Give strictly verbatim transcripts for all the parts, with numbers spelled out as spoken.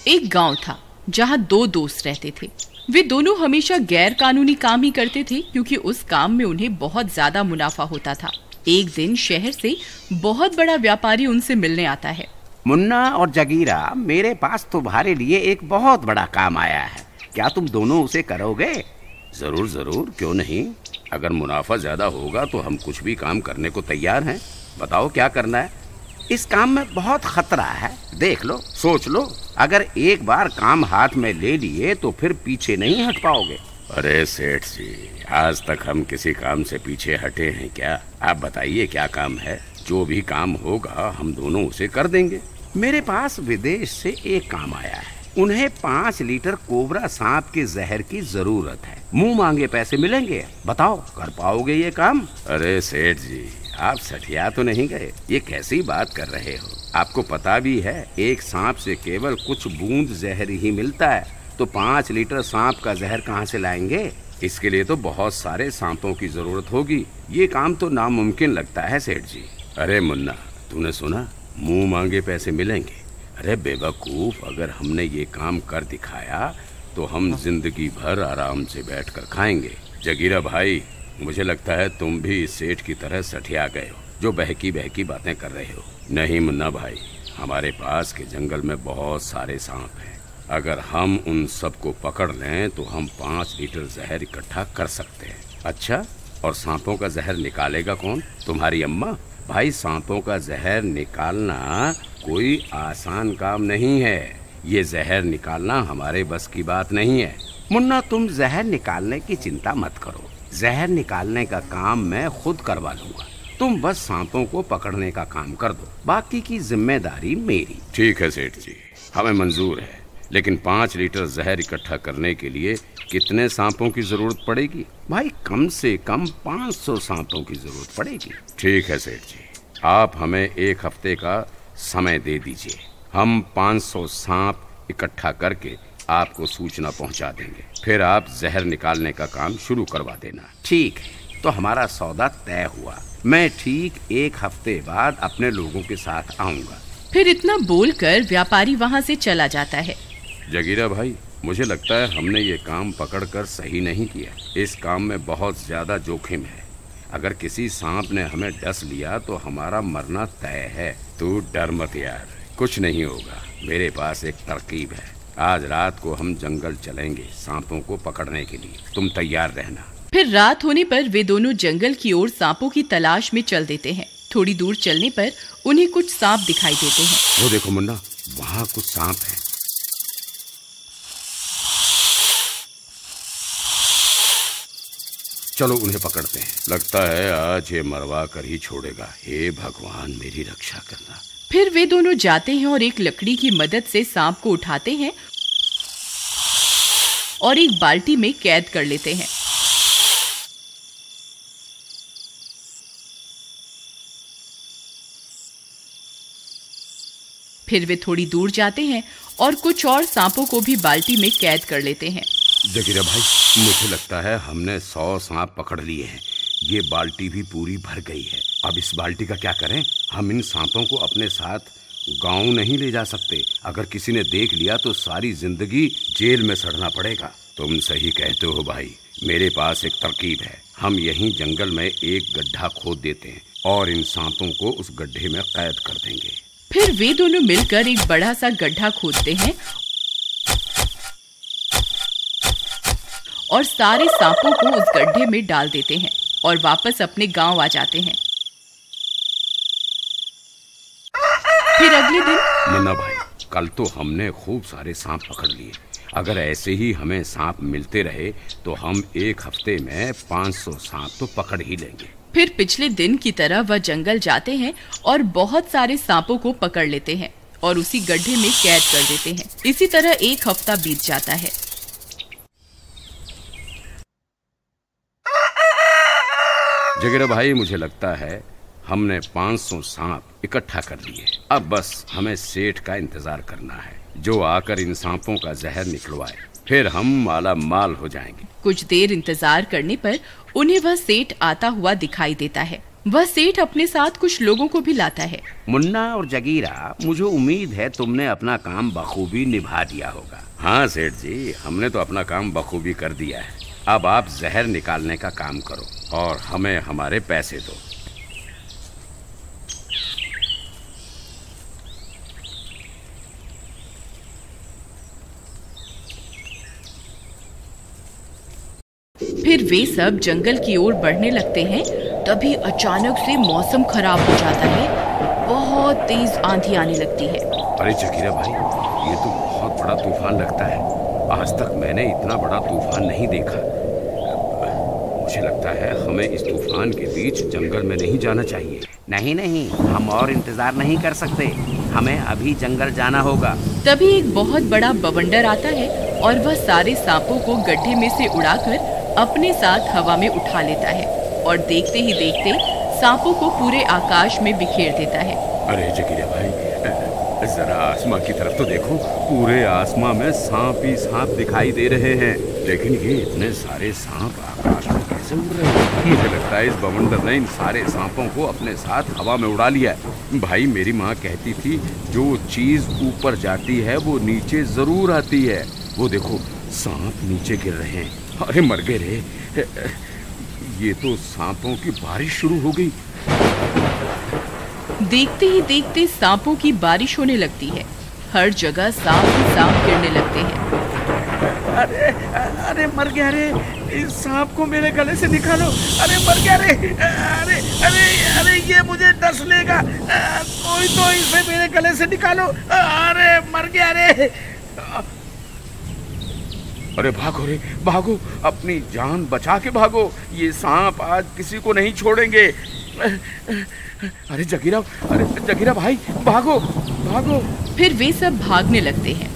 एक गांव था जहां दो दोस्त रहते थे। वे दोनों हमेशा गैर कानूनी काम ही करते थे क्योंकि उस काम में उन्हें बहुत ज्यादा मुनाफा होता था। एक दिन शहर से बहुत बड़ा व्यापारी उनसे मिलने आता है। मुन्ना और जगीरा, मेरे पास तुम्हारे लिए एक बहुत बड़ा काम आया है, क्या तुम दोनों उसे करोगे? जरूर जरूर, क्यों नहीं। अगर मुनाफा ज्यादा होगा तो हम कुछ भी काम करने को तैयार हैं। बताओ क्या करना है। इस काम में बहुत खतरा है, देख लो, सोच लो। अगर एक बार काम हाथ में ले लिए तो फिर पीछे नहीं हट पाओगे। अरे सेठ जी, आज तक हम किसी काम से पीछे हटे हैं क्या? आप बताइए क्या काम है। जो भी काम होगा हम दोनों उसे कर देंगे। मेरे पास विदेश से एक काम आया है। उन्हें पाँच लीटर कोबरा सांप के जहर की जरूरत है। मुंह मांगे पैसे मिलेंगे। बताओ, कर पाओगे ये काम? अरे सेठ जी, आप सठिया तो नहीं गए? ये कैसी बात कर रहे हो? आपको पता भी है एक सांप से केवल कुछ बूंद जहर ही मिलता है, तो पाँच लीटर सांप का जहर कहाँ से लाएंगे? इसके लिए तो बहुत सारे सांपों की जरूरत होगी। ये काम तो नामुमकिन लगता है सेठ जी। अरे मुन्ना, तूने सुना, मुंह मांगे पैसे मिलेंगे? अरे बेवकूफ, अगर हमने ये काम कर दिखाया तो हम जिंदगी भर आराम से बैठकर खाएंगे। जगीरा भाई, मुझे लगता है तुम भी इस सेठ की तरह सठिया गए हो जो बहकी बहकी बातें कर रहे हो। नहीं मुन्ना भाई, हमारे पास के जंगल में बहुत सारे सांप हैं। अगर हम उन सबको पकड़ लें तो हम पाँच लीटर जहर इकट्ठा कर सकते हैं। अच्छा, और सांपों का जहर निकालेगा कौन? तुम्हारी अम्मा? भाई, सांपों का जहर निकालना कोई आसान काम नहीं है। ये जहर निकालना हमारे बस की बात नहीं है। मुन्ना, तुम जहर निकालने की चिंता मत करो। जहर निकालने का काम मैं खुद करवा लूंगा। तुम बस सांपों को पकड़ने का काम कर दो, बाकी की जिम्मेदारी मेरी। ठीक है सेठ जी, हमें मंजूर है, लेकिन पाँच लीटर जहर इकट्ठा करने के लिए कितने सांपों की जरूरत पड़ेगी? भाई, कम से कम पाँच सौ सांपों की जरूरत पड़ेगी। ठीक है सेठ जी, आप हमें एक हफ्ते का समय दे दीजिए। हम पाँच सौ सांप इकट्ठा करके आपको सूचना पहुंचा देंगे। फिर आप जहर निकालने का काम शुरू करवा देना। ठीक है, तो हमारा सौदा तय हुआ। मैं ठीक एक हफ्ते बाद अपने लोगों के साथ आऊंगा। फिर इतना बोलकर व्यापारी वहाँ से चला जाता है। जगीरा भाई, मुझे लगता है हमने ये काम पकड़कर सही नहीं किया। इस काम में बहुत ज्यादा जोखिम है। अगर किसी सांप ने हमें डस लिया तो हमारा मरना तय है। तू डर मत यार, कुछ नहीं होगा। मेरे पास एक तरकीब है। आज रात को हम जंगल चलेंगे सांपों को पकड़ने के लिए। तुम तैयार रहना। फिर रात होने पर वे दोनों जंगल की ओर सांपों की तलाश में चल देते हैं। थोड़ी दूर चलने पर उन्हें कुछ सांप दिखाई देते हैं। वो देखो मुन्ना, वहाँ कुछ सांप हैं। चलो उन्हें पकड़ते हैं। लगता है आज ये मरवा कर ही छोड़ेगा। हे भगवान, मेरी रक्षा करना। फिर वे दोनों जाते हैं और एक लकड़ी की मदद से सांप को उठाते हैं और एक बाल्टी में कैद कर लेते हैं। फिर वे थोड़ी दूर जाते हैं और कुछ और सांपों को भी बाल्टी में कैद कर लेते हैं। जगीरा भाई, मुझे लगता है हमने सौ सांप पकड़ लिए हैं। ये बाल्टी भी पूरी भर गई है। अब इस बाल्टी का क्या करें? हम इन सांपों को अपने साथ गांव नहीं ले जा सकते। अगर किसी ने देख लिया तो सारी जिंदगी जेल में सड़ना पड़ेगा। तुम सही कहते हो भाई, मेरे पास एक तरकीब है। हम यहीं जंगल में एक गड्ढा खोद देते हैं और इन सांपों को उस गड्ढे में कैद कर देंगे। फिर वे दोनों मिलकर एक बड़ा सा गड्ढा खोदते हैं और सारे सांपों को उस गड्ढे में डाल देते हैं और वापस अपने गांव आ जाते हैं। फिर अगले दिन, मुन्ना भाई, कल तो हमने खूब सारे सांप पकड़ लिए। अगर ऐसे ही हमें सांप मिलते रहे तो हम एक हफ्ते में पाँच सौ सांप तो पकड़ ही लेंगे। फिर पिछले दिन की तरह वह जंगल जाते हैं और बहुत सारे सांपों को पकड़ लेते हैं और उसी गड्ढे में कैद कर देते हैं। इसी तरह एक हफ्ता बीत जाता है। जगीरा भाई, मुझे लगता है हमने पाँच सौ सांप इकट्ठा कर लिए। अब बस हमें सेठ का इंतजार करना है जो आकर इन सांपों का जहर निकलवाए। फिर हम माला माल हो जाएंगे। कुछ देर इंतजार करने पर उन्हें वह सेठ आता हुआ दिखाई देता है। वह सेठ अपने साथ कुछ लोगों को भी लाता है। मुन्ना और जगीरा, मुझे उम्मीद है तुमने अपना काम बखूबी निभा दिया होगा। हाँ सेठ जी, हमने तो अपना काम बखूबी कर दिया है। अब आप जहर निकालने का काम करो और हमें हमारे पैसे दो। फिर वे सब जंगल की ओर बढ़ने लगते हैं। तभी अचानक से मौसम खराब हो जाता है। बहुत तेज आंधी आने लगती है। अरे जगीरा भाई, ये तो बहुत बड़ा तूफान लगता है। आज तक मैंने इतना बड़ा तूफान नहीं देखा। मुझे लगता है हमें इस तूफान के बीच जंगल में नहीं जाना चाहिए। नहीं नहीं, हम और इंतजार नहीं कर सकते, हमें अभी जंगल जाना होगा। तभी एक बहुत बड़ा बवंडर आता है और वह सारे सांपों को गड्ढे में से उड़ाकर अपने साथ हवा में उठा लेता है और देखते ही देखते सांपों को पूरे आकाश में बिखेर देता है। अरे जगीरा भाई, जरा आसमां की तरफ तो देखो। पूरे आसमां में सांप ही सांप दिखाई दे रहे हैं, लेकिन ये इतने सारे सांप आकाश में कैसे उड़ रहे हैं? मुझे लगता है इस बवंडर ने इन सारे सांपों को अपने साथ हवा में उड़ा लिया है। भाई, मेरी माँ कहती थी जो चीज ऊपर जाती है वो नीचे जरूर आती है। वो देखो, सांप नीचे गिर रहे हैं। अरे मर गए रे, ये तो सांपों की बारिश शुरू हो गई। देखते ही देखते सांपों की बारिश होने लगती है। हर जगह सांप ही सांप गिरने लगते हैं। अरे अरे मर गया रे, इस सांप को मेरे गले से निकालो। अरे मर गया रे, अरे अरे अरे ये मुझे डस लेगा। कोई तो इसे मेरे गले से निकालो। अरे मर गया रे। अरे भागो रे, भागो, अपनी जान बचा के भागो। ये सांप आज किसी को नहीं छोड़ेंगे। अरे जगीरा, अरे जगीरा भाई, भागो भागो। फिर वे सब भागने लगते हैं।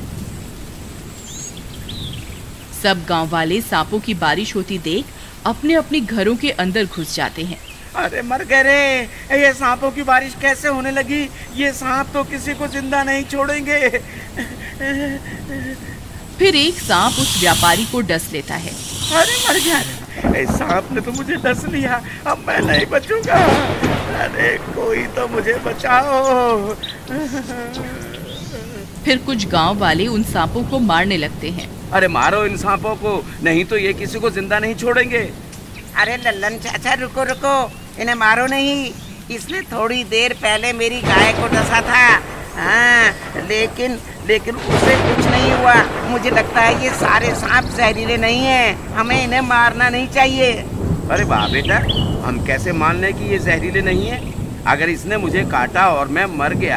सब गांव वाले सांपों की बारिश होती देख अपने अपने घरों के अंदर घुस जाते हैं। अरे मर गए रे, ये सांपों की बारिश कैसे होने लगी? ये सांप तो किसी को जिंदा नहीं छोड़ेंगे। फिर एक सांप उस व्यापारी को डस लेता है। अरे मर गया, इस सांप ने तो मुझे डस लिया, अब मैं नहीं बचूंगा। अरे कोई तो मुझे बचाओ। फिर कुछ गांव वाले उन सांपों को मारने लगते हैं। अरे मारो इन सांपों को, नहीं तो ये किसी को जिंदा नहीं छोड़ेंगे। अरे लल्लन चाचा, रुको रुको, इन्हें मारो नहीं। इसने थोड़ी देर पहले मेरी गाय को डसा था। हाँ, लेकिन लेकिन उसे कुछ नहीं हुआ। मुझे लगता है ये सारे सांप जहरीले नहीं हैं, हमें इन्हें मारना नहीं चाहिए। अरे वाह बेटा, हम कैसे मान लें कि ये जहरीले नहीं है? अगर इसने मुझे काटा और मैं मर गया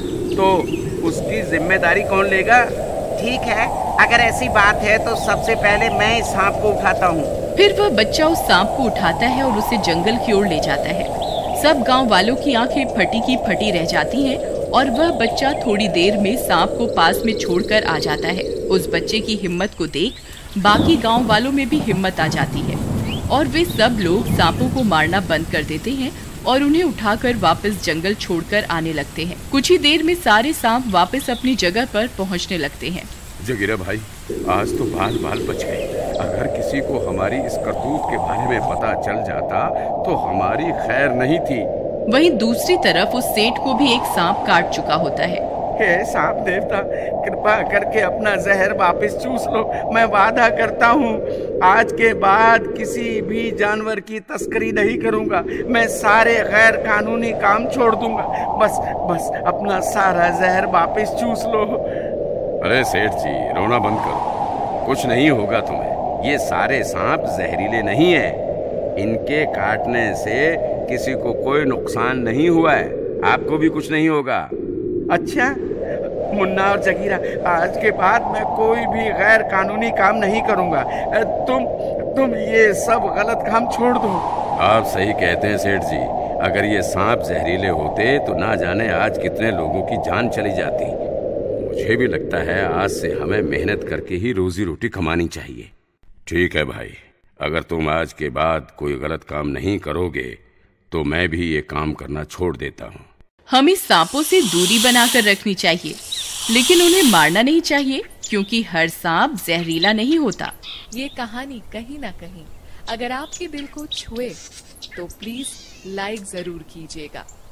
तो उसकी जिम्मेदारी कौन लेगा? ठीक है, अगर ऐसी बात है तो सबसे पहले मैं इस सांप को उठाता हूँ। फिर वह बच्चा उस सांप को उठाता है और उसे जंगल की ओर ले जाता है। सब गांव वालों की आंखें फटी की फटी रह जाती हैं और वह बच्चा थोड़ी देर में सांप को पास में छोड़कर आ जाता है। उस बच्चे की हिम्मत को देख बाकी गांव वालों में भी हिम्मत आ जाती है और वे सब लोग सांपों को मारना बंद कर देते हैं और उन्हें उठाकर वापस जंगल छोड़कर आने लगते हैं। कुछ ही देर में सारे सांप वापस अपनी जगह पर पहुंचने लगते हैं। जगीरा भाई, आज तो बाल बाल बच गए। अगर किसी को हमारी इस करतूत के बारे में पता चल जाता तो हमारी खैर नहीं थी। वहीं दूसरी तरफ उस सेठ को भी एक सांप काट चुका होता है। हे सांप देवता, कृपा करके अपना जहर वापस चूस लो। मैं वादा करता हूँ आज के बाद किसी भी जानवर की तस्करी नहीं करूँगा। मैं सारे गैर कानूनी काम छोड़ दूंगा। बस बस अपना सारा जहर वापस चूस लो। अरे सेठ जी, रोना बंद करो, कुछ नहीं होगा तुम्हें। ये सारे सांप जहरीले नहीं है, इनके काटने से किसी को कोई नुकसान नहीं हुआ है। आपको भी कुछ नहीं होगा। अच्छा मुन्ना और जगीरा, आज के बाद मैं कोई भी गैर कानूनी काम नहीं करूंगा। तुम तुम ये सब गलत काम छोड़ दो। आप सही कहते हैं सेठ जी। अगर ये सांप जहरीले होते तो ना जाने आज कितने लोगों की जान चली जाती। मुझे भी लगता है आज से हमें मेहनत करके ही रोजी रोटी कमानी चाहिए। ठीक है भाई, अगर तुम आज के बाद कोई गलत काम नहीं करोगे तो मैं भी ये काम करना छोड़ देता हूँ। हमें सांपों से दूरी बनाकर रखनी चाहिए, लेकिन उन्हें मारना नहीं चाहिए, क्योंकि हर सांप जहरीला नहीं होता। ये कहानी कहीं ना कहीं अगर आपके दिल को छुए तो प्लीज लाइक जरूर कीजिएगा।